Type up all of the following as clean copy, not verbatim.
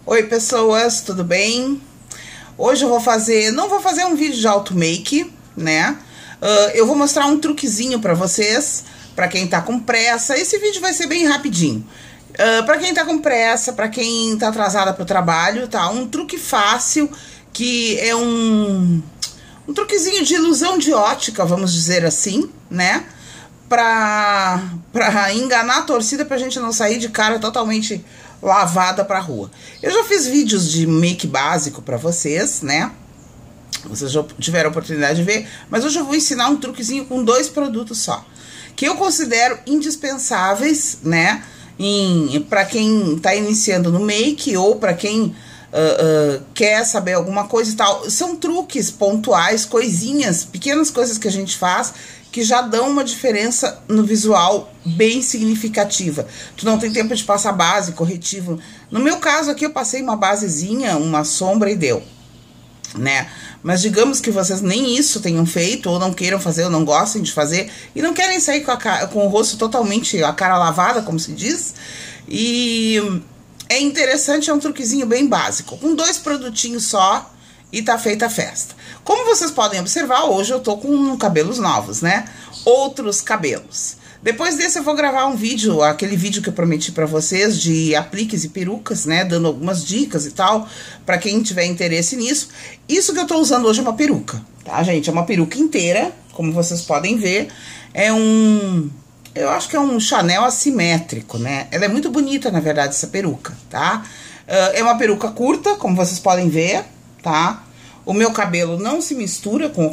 Oi pessoas, tudo bem? Hoje eu não vou fazer um vídeo de auto make, né? Eu vou mostrar um truquezinho pra vocês, pra quem tá com pressa. Esse vídeo vai ser bem rapidinho. Pra quem tá com pressa, pra quem tá atrasada pro trabalho, tá? Um truque fácil, que é um truquezinho de ilusão de ótica, vamos dizer assim, né? Pra enganar a torcida, pra gente não sair de cara totalmente lavada pra rua. Eu já fiz vídeos de make básico pra vocês, né? Vocês já tiveram a oportunidade de ver, mas hoje eu vou ensinar um truquezinho com 2 produtos só, que eu considero indispensáveis, né? Pra quem tá iniciando no make ou pra quem quer saber alguma coisa e tal. São truques pontuais, coisinhas, pequenas coisas que a gente faz que já dão uma diferença no visual bem significativa. Tu não tem tempo de passar base, corretivo. No meu caso aqui eu passei uma basezinha, uma sombra e deu, né? Mas digamos que vocês nem isso tenham feito, ou não queiram fazer, ou não gostem de fazer, e não querem sair com o rosto totalmente, a cara lavada, como se diz. E é interessante, é um truquezinho bem básico, com 2 produtinhos só e tá feita a festa. Como vocês podem observar, hoje eu tô com cabelos novos, né? Outros cabelos. Depois desse eu vou gravar um vídeo, aquele vídeo que eu prometi pra vocês de apliques e perucas, né? Dando algumas dicas e tal, pra quem tiver interesse nisso. Isso que eu tô usando hoje é uma peruca, tá, gente? É uma peruca inteira, como vocês podem ver. Eu acho que é um Chanel assimétrico, né? Ela é muito bonita, na verdade, essa peruca, tá? É uma peruca curta, como vocês podem ver, tá? O meu cabelo não se mistura com o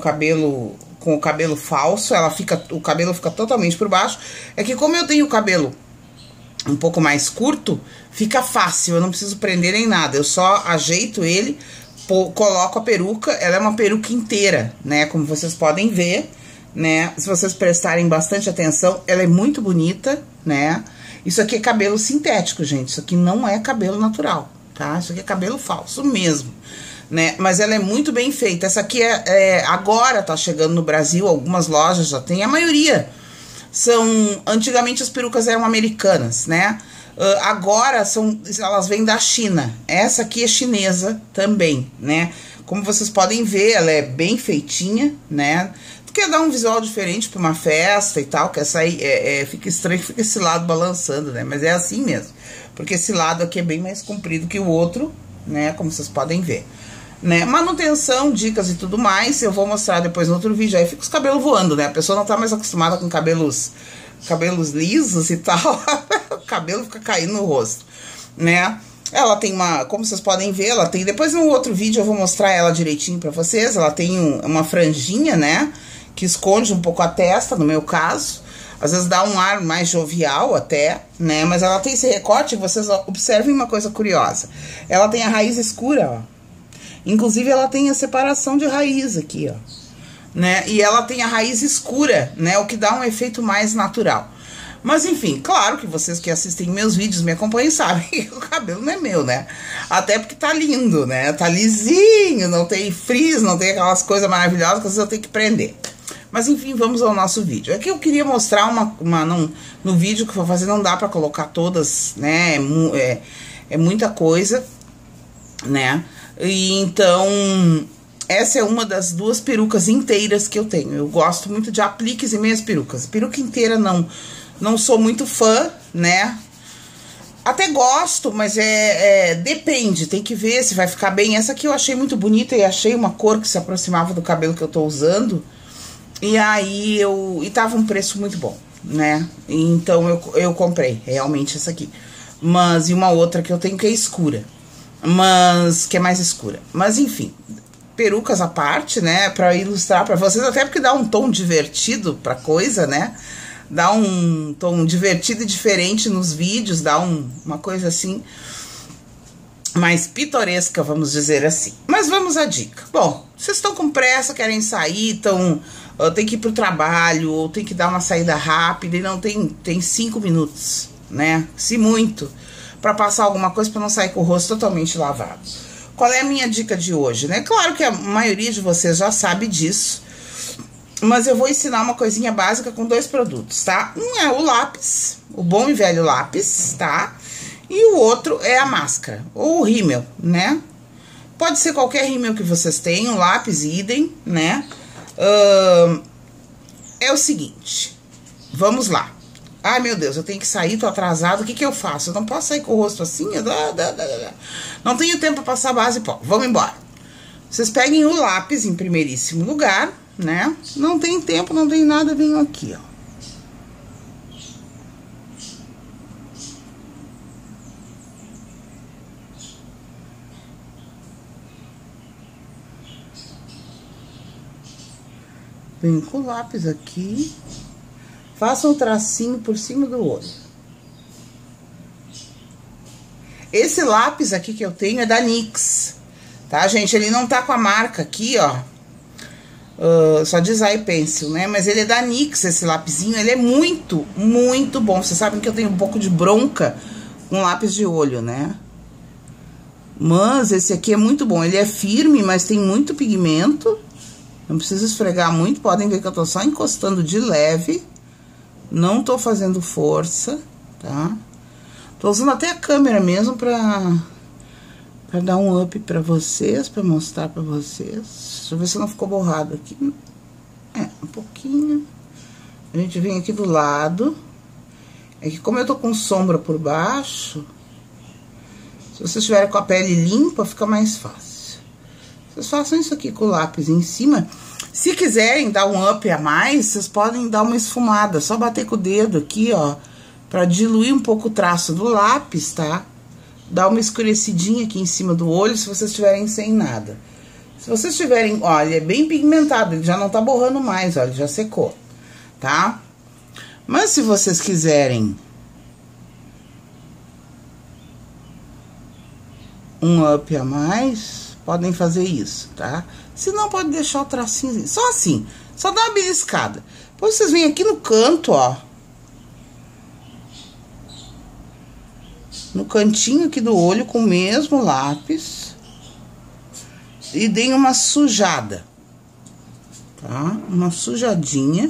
cabelo falso, o cabelo fica totalmente por baixo. É que como eu tenho o cabelo um pouco mais curto, fica fácil, eu não preciso prender nem nada. Eu só ajeito ele, coloco a peruca, ela é uma peruca inteira, né? Como vocês podem ver, né? Se vocês prestarem bastante atenção, ela é muito bonita, né? Isso aqui é cabelo sintético, gente, isso aqui não é cabelo natural, tá? Isso aqui é cabelo falso mesmo, né? Mas ela é muito bem feita. Essa aqui agora tá chegando no Brasil, algumas lojas já tem, a maioria são, antigamente as perucas eram americanas, né? Agora elas vêm da China. Essa aqui é chinesa também, né? Como vocês podem ver, ela é bem feitinha, né? Tu quer dar um visual diferente pra uma festa e tal, quer sair, fica estranho, fica esse lado balançando, né? Mas é assim mesmo, porque esse lado aqui é bem mais comprido que o outro, né? Como vocês podem ver, né? Manutenção, dicas e tudo mais, eu vou mostrar depois no outro vídeo. Aí fica os cabelos voando, né? A pessoa não tá mais acostumada com cabelos lisos e tal. O cabelo fica caindo no rosto, né? Ela tem como vocês podem ver, ela tem, depois no outro vídeo eu vou mostrar ela direitinho pra vocês. Ela tem uma franjinha, né? Que esconde um pouco a testa, no meu caso. Às vezes dá um ar mais jovial até, né? Mas ela tem esse recorte, vocês observem uma coisa curiosa. Ela tem a raiz escura, ó. Inclusive, ela tem a separação de raiz aqui, ó, né? E ela tem a raiz escura, né? O que dá um efeito mais natural. Mas, enfim, claro que vocês que assistem meus vídeos, me acompanham, sabem que o cabelo não é meu, né? Até porque tá lindo, né? Tá lisinho, não tem frizz, não tem aquelas coisas maravilhosas que às vezes eu tenho que prender. Mas, enfim, vamos ao nosso vídeo. Aqui eu queria mostrar no vídeo que eu vou fazer, não dá pra colocar todas, né? É muita coisa, né? E então, essa é uma das 2 perucas inteiras que eu tenho. Eu gosto muito de apliques e meias perucas. Peruca inteira não sou muito fã, né? Até gosto, mas depende, tem que ver se vai ficar bem. Essa aqui eu achei muito bonita e achei uma cor que se aproximava do cabelo que eu tô usando. E aí e tava um preço muito bom, né? Então eu comprei realmente essa aqui. Mas e uma outra que eu tenho que é escura, mas que é mais escura. Mas enfim, perucas à parte, né, pra ilustrar pra vocês, até porque dá um tom divertido pra coisa, né? Dá um tom divertido e diferente nos vídeos, dá uma coisa assim mais pitoresca, vamos dizer assim. Mas vamos à dica. Bom, vocês estão com pressa, querem sair, tem que ir pro trabalho, ou tem que dar uma saída rápida e não tem 5 minutos, né? Se muito, pra passar alguma coisa, pra não sair com o rosto totalmente lavado. Qual é a minha dica de hoje, né? Claro que a maioria de vocês já sabe disso, mas eu vou ensinar uma coisinha básica com 2 produtos, tá? Um é o lápis, o bom e velho lápis, tá? E o outro é a máscara, ou o rímel, né? Pode ser qualquer rímel que vocês tenham, lápis, idem, né? É o seguinte, vamos lá. Ai, meu Deus, eu tenho que sair, tô atrasado, o que que eu faço? Eu não posso sair com o rosto assim, não tenho tempo pra passar base pó, vamos embora. Vocês peguem o lápis em primeiríssimo lugar, né? Não tem tempo, não tem nada, venham aqui, ó. Vem com o lápis aqui, faça um tracinho por cima do olho. Esse lápis aqui que eu tenho é da NYX, tá, gente? Ele não tá com a marca aqui, ó, só diz iPencil, né? Mas ele é da NYX, esse lapisinho, ele é muito, muito bom. Vocês sabem que eu tenho um pouco de bronca com lápis de olho, né? Mas esse aqui é muito bom, ele é firme, mas tem muito pigmento. Não precisa esfregar muito, podem ver que eu tô só encostando de leve. Não tô fazendo força, tá? Tô usando até a câmera mesmo pra dar um up pra vocês, pra mostrar pra vocês. Deixa eu ver se não ficou borrado aqui. É, um pouquinho. A gente vem aqui do lado. É que como eu tô com sombra por baixo, se vocês estiverem com a pele limpa, fica mais fácil. Vocês façam isso aqui com o lápis em cima. Se quiserem dar um up a mais, vocês podem dar uma esfumada. Só bater com o dedo aqui, ó, pra diluir um pouco o traço do lápis, tá? Dar uma escurecidinha aqui em cima do olho, se vocês estiverem sem nada. Se vocês tiverem, ó, ele é bem pigmentado, ele já não tá borrando mais, ó, ele já secou, tá? Mas se vocês quiserem um up a mais, podem fazer isso, tá? Se não, pode deixar o tracinho só assim, só dá uma beliscada. Depois vocês vêm aqui no canto, ó. No cantinho aqui do olho com o mesmo lápis. E deem uma sujada, tá? Uma sujadinha.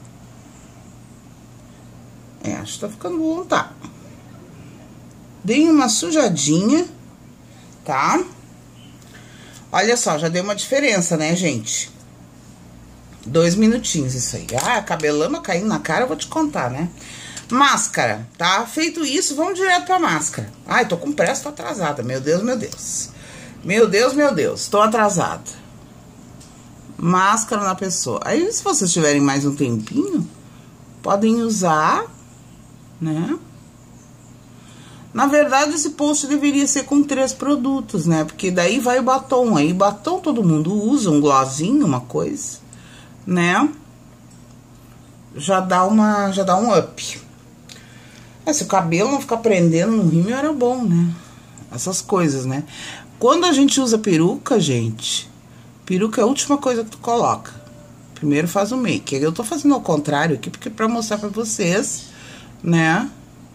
É, acho que tá ficando bom, tá? Deem uma sujadinha, tá? Olha só, já deu uma diferença, né, gente? 2 minutinhos isso aí. Ah, cabelama caindo na cara, eu vou te contar, né? Máscara, tá? Feito isso, vamos direto pra máscara. Ai, tô com pressa, tô atrasada. Meu Deus, meu Deus. Meu Deus, meu Deus, tô atrasada. Máscara na pessoa. Aí, se vocês tiverem mais um tempinho, podem usar, né? Na verdade, esse post deveria ser com 3 produtos, né? Porque daí vai o batom. Aí, batom todo mundo usa, um glossinho, uma coisa, né? Já dá um up. Se o cabelo não ficar prendendo no rímel, era bom, né? Essas coisas, né? Quando a gente usa peruca, gente, peruca é a última coisa que tu coloca. Primeiro faz o make. Eu tô fazendo ao contrário aqui, porque pra mostrar pra vocês, né?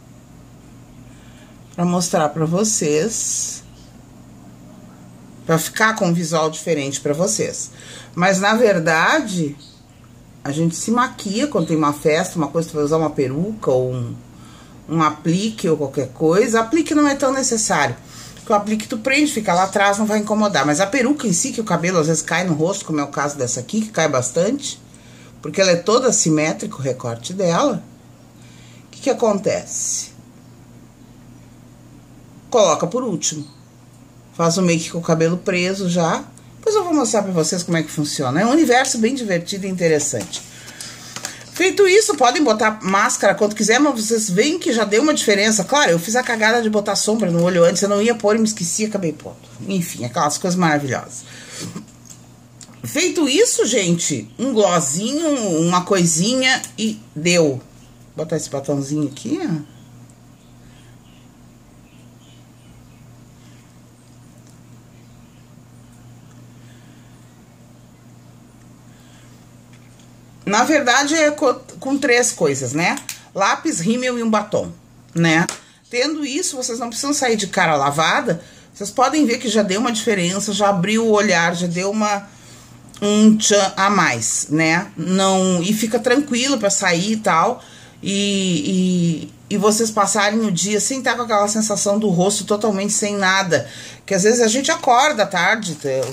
Pra mostrar pra vocês, pra ficar com um visual diferente pra vocês. Mas, na verdade, a gente se maquia quando tem uma festa, uma coisa, tu vai usar uma peruca ou um aplique ou qualquer coisa. Aplique não é tão necessário, porque o aplique tu prende, fica lá atrás, não vai incomodar. Mas a peruca em si, que o cabelo às vezes cai no rosto, como é o caso dessa aqui, que cai bastante, porque ela é toda assimétrica, o recorte dela, o que acontece? Coloca por último. Faz o make com o cabelo preso já. Depois eu vou mostrar pra vocês como é que funciona. É um universo bem divertido e interessante. Feito isso, podem botar máscara quando quiser, mas vocês veem que já deu uma diferença. Claro, eu fiz a cagada de botar sombra no olho antes, eu não ia pôr e me esqueci e acabei pondo. Enfim, aquelas coisas maravilhosas. Feito isso, gente, um glossinho, uma coisinha e deu. Vou botar esse batomzinho aqui, ó. Na verdade, é com 3 coisas, né? Lápis, rímel e um batom, né? Tendo isso, vocês não precisam sair de cara lavada. Vocês podem ver que já deu uma diferença, já abriu o olhar, já deu um tchan a mais, né? Não, e fica tranquilo pra sair e tal. E e vocês passarem o dia sem estar com aquela sensação do rosto totalmente sem nada. Que às vezes a gente acorda à tarde,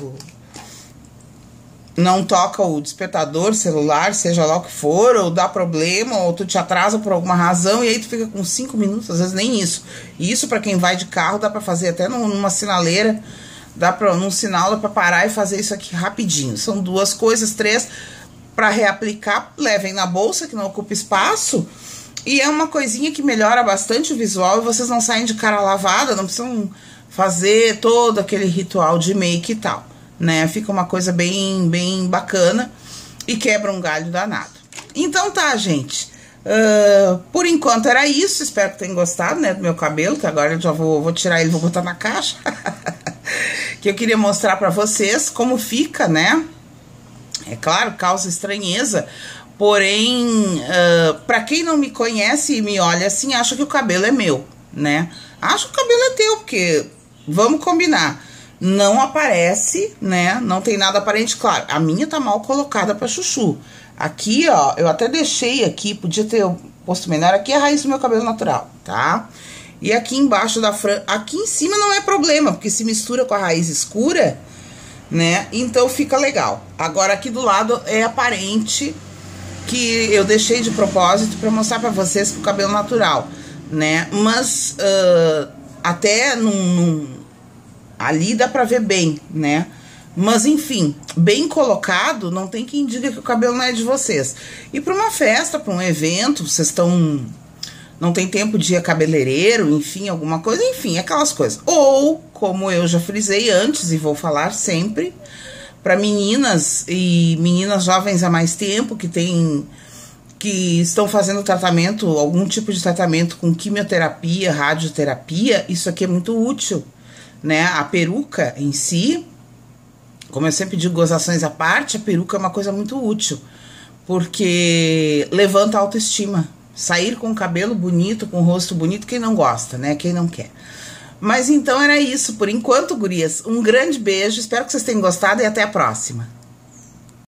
não toca o despertador celular, seja lá o que for, ou dá problema, ou tu te atrasa por alguma razão, e aí tu fica com 5 minutos, às vezes nem isso. E isso pra quem vai de carro dá pra fazer até numa sinaleira, num sinal dá pra parar e fazer isso aqui rapidinho. São 2 coisas, 3, pra reaplicar, levem na bolsa, que não ocupa espaço, e é uma coisinha que melhora bastante o visual, e vocês não saem de cara lavada, não precisam fazer todo aquele ritual de make e tal, né? Fica uma coisa bem bacana e quebra um galho danado. Então tá, gente. Por enquanto era isso. Espero que tenham gostado, né, do meu cabelo, que agora eu já vou tirar ele e vou botar na caixa. Que eu queria mostrar pra vocês como fica, né? É claro, causa estranheza, porém, pra quem não me conhece e me olha assim, acha que o cabelo é meu, né? Acha que o cabelo é teu, porque, vamos combinar, não aparece, né? Não tem nada aparente, claro. A minha tá mal colocada pra chuchu. Aqui, ó, eu até deixei aqui, podia ter posto menor. Aqui é a raiz do meu cabelo natural, tá? E aqui embaixo da franja, aqui em cima não é problema, porque se mistura com a raiz escura, né? Então fica legal. Agora aqui do lado é aparente, que eu deixei de propósito pra mostrar pra vocês que o cabelo natural, né? Mas até ali dá pra ver bem, né? Mas enfim, bem colocado, não tem quem diga que o cabelo não é de vocês. E pra uma festa, pra um evento, vocês não tem tempo de ir a cabeleireiro, enfim, alguma coisa, enfim, aquelas coisas. Ou, como eu já frisei antes e vou falar sempre, para meninas e meninas jovens há mais tempo que estão fazendo tratamento, algum tipo de tratamento com quimioterapia, radioterapia, isso aqui é muito útil, né? A peruca em si, como eu sempre digo, gozações à parte, a peruca é uma coisa muito útil, porque levanta a autoestima. Sair com o cabelo bonito, com o rosto bonito, quem não gosta, né? Quem não quer. Mas então era isso por enquanto, gurias. Um grande beijo, espero que vocês tenham gostado e até a próxima.